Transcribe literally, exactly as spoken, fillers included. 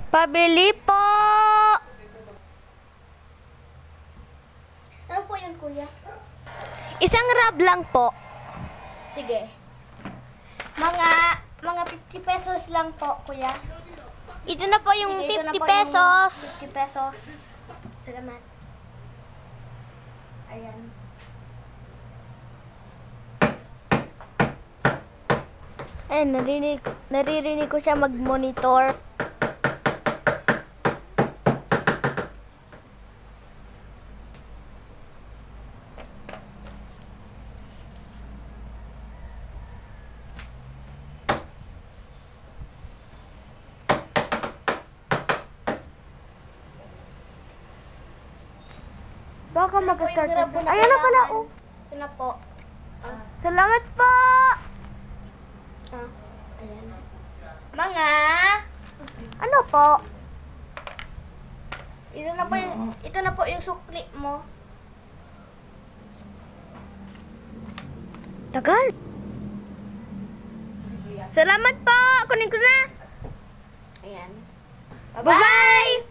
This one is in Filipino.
Pabili po! Ano po yun, kuya? Isang rab lang po. Sige. Mga mga fifty pesos lang po, kuya. Ito na po yung Sige, ito na fifty po yung pesos. fifty pesos. Salamat. Ayan. Ay, narinig, naririnig ko siya mag-monitor. Baka Ito na po mag-start yung na. rabo na Ayan na pala, kailangan. oh. Ito na po. Ah, Salamat po! ah, ayan. Mga, Ano po? ito na po yung, ito na po yung sukli mo. Tagal. Salamat po! Kunin ko na. Ayan. Bye-bye!